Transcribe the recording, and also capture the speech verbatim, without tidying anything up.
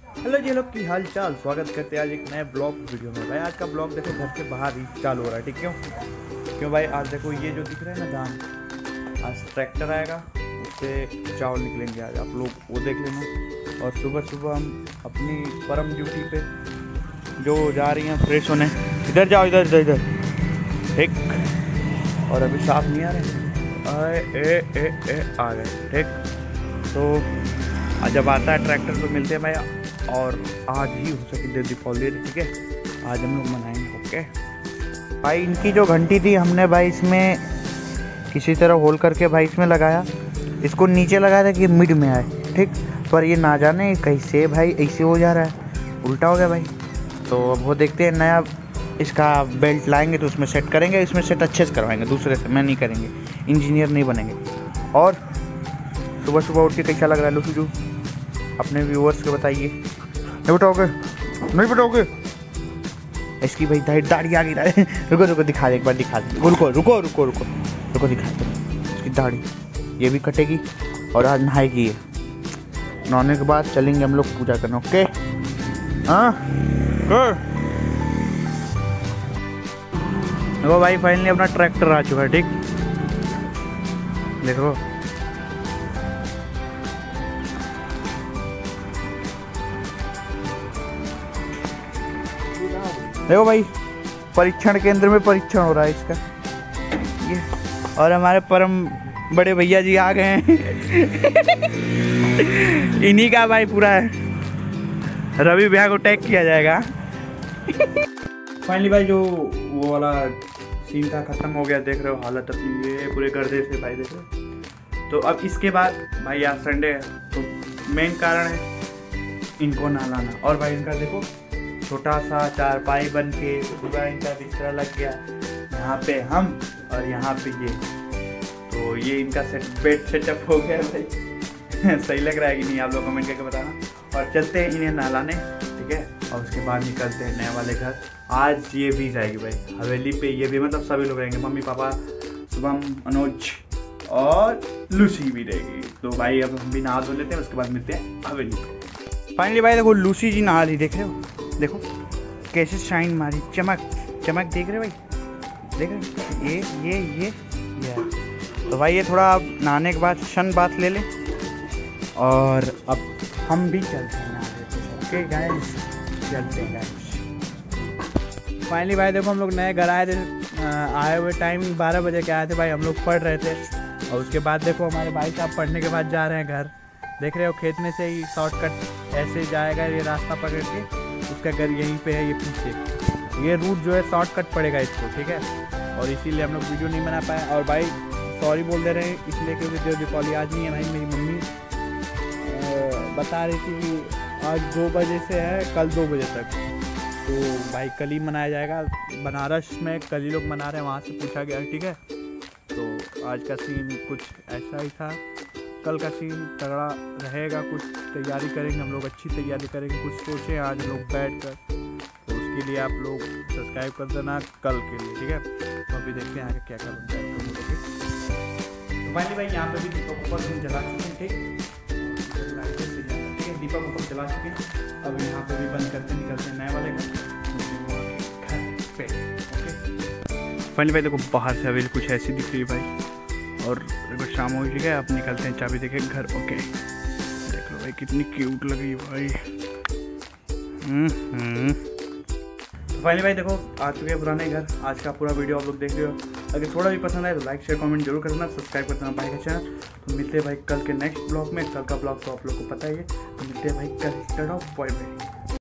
Hello जी लोग की हाल चाल, स्वागत करते हैं आज एक नए ब्लॉग वीडियो में। भाई आज का ब्लॉग देखो घर के बाहर ही चालू हो रहा है, ठीक क्यों क्यों भाई आज देखो ये जो दिख रहा है ना धान, आज ट्रैक्टर आएगा, उससे चावल निकलेंगे। आज आप लोग वो देख लेना। और सुबह सुबह हम अपनी परम ड्यूटी पे जो जा रही हैं फ्रेश होने। इधर जाओ, इधर इधर इधर ठीक। और अभी साफ नहीं आ रहे, ए ए ए आ गए ठीक। तो आज जब आता है ट्रैक्टर तो मिलते हैं भाई। और आज ही हो सके दीपावली, ठीक है, आज हम लोग मनाएंगे। ओके भाई, इनकी जो घंटी थी हमने भाई इसमें किसी तरह होल करके भाई इसमें लगाया, इसको नीचे लगाया था कि मिड में आए, ठीक। पर ये ना जाने कैसे भाई ऐसे हो जा रहा है, उल्टा हो गया भाई। तो अब वो देखते हैं, नया इसका बेल्ट लाएंगे तो उसमें सेट करेंगे, इसमें सेट अच्छे से करवाएंगे, दूसरे से मैं नहीं करेंगे, इंजीनियर नहीं बनेंगे। और सुबह सुबह उठ के कैसा लग रहा है लुसू, अपने व्यूअर्स को बताइए। नहीं बताओगे, नहीं बताओगे। इसकी भाई दाढ़ी आ गई है। रुको रुको दिखा दे, एक बार दिखा दे। रुको रुको रुको रुको रुको दिखा दे इसकी दाढ़ी, ये भी कटेगी। और आज नहाएगी ये, नहाने के बाद चलेंगे हम लोग पूजा करने। ओके हाँ देखो भाई फाइनली अपना ट्रैक्टर आ चुका है, ठीक। देखो देखो भाई, परीक्षण केंद्र में परीक्षण हो रहा है इसका ये। और हमारे परम बड़े भैया जी आ गए हैं। इन्हीं का भाई पूरा है, रवि भैया को टैग किया जाएगा। फाइनली भाई जो वो वाला सीन था खत्म हो गया, देख रहे हो हालत अपनी ये पूरे गर्दे से भाई, देख रहे हो। तो अब इसके बाद भाई आज संडे है, तो मेन कारण है इनको नहलाना। और भाई इनका देखो छोटा सा चारपाई बन के पूरा इनका बिस्तरा लग गया, यहाँ पे हम और यहाँ पे ये। तो ये इनका सेट बेड सेटअप हो गया भाई। सही लग रहा है कि नहीं, आप लोग कमेंट करके बताना। और चलते हैं इन्हें नहलाने, ठीक है, और उसके बाद निकलते हैं नए वाले घर। आज ये भी जाएगी भाई हवेली पे, ये भी मतलब सभी लोग रहेंगे, मम्मी पापा शुभम अनुज और लूसी भी रहेगी। तो भाई अब हम भी नहा धो लेते हैं, उसके बाद मिलते हैं हवेली पे। फाइनली भाई देखो लूसी जी नहा ली, देख रहे हो, देखो कैसे शाइन मारी, चमक चमक, देख रहे भाई, देख रहे ये ये ये ये। तो भाई ये थोड़ा अब नहाने के बाद शन बात ले लें और अब हम भी चलते हैं नहा। ओके गाइस चलते हैं गाइस। फाइनली भाई देखो हम लोग नए घर आए थे, आए हुए टाइम बारह बजे के आए थे भाई, हम लोग पढ़ रहे थे। और उसके बाद देखो हमारे भाई साहब पढ़ने के बाद जा रहे हैं घर। देख रहे हो खेत में से ही शॉर्टकट ऐसे जाएगा ये रास्ता पकड़ के, उसका घर यहीं पे है, ये पीछे ये रूट जो है शॉर्टकट पड़ेगा इसको, ठीक है। और इसीलिए हम लोग वीडियो नहीं बना पाए। और भाई सॉरी बोल दे रहे हैं इसलिए क्योंकि जो दीपावली आज नहीं है भाई, मेरी मम्मी बता रही थी कि आज दो बजे से है, कल दो बजे तक। तो भाई कल ही मनाया जाएगा, बनारस में कल ही लोग मना रहे हैं, वहाँ से पूछा गया, ठीक है। तो आज का सीन कुछ ऐसा ही था, कल का सीन तगड़ा रहेगा, कुछ तैयारी करेंगे हम लोग, अच्छी तैयारी करेंगे, कुछ सोचें आज लोग बैठ कर। तो उसके लिए आप लोग सब्सक्राइब कर देना कल के लिए, ठीक है। तो अभी देखते हैं आगे क्या क्या बनता है। तो फाइनली भाई यहाँ पे भी दीपक ऊपर हम जला चुके हैं, ठीक है, दीपक ऊपर जला चुके हैं। अब यहाँ पे भी बंद करते निकलते हैं नए वाले घर पे। ओके फाइनली भाई देखो बाहर से हवेली कुछ ऐसी दिख रही है भाई, और देखो शाम हो गई है, अब निकलते हैं चाबी देखे घर। ओके देख लो भाई कितनी क्यूट लग रही है भाई। हम्म तो फाइनली भाई देखो आ चुके हैं पुराने घर। आज का पूरा वीडियो आप लोग देख रहे हो, अगर थोड़ा भी पसंद आए तो लाइक शेयर कमेंट जरूर करना, सब्सक्राइब कर देना भाई का चैनल। तो मिलते हैं भाई कल के नेक्स्ट ब्लॉग में। कल का ब्लॉग तो आप लोग को पता ही है, तो मिलते हैं भाई कल। Bye bye.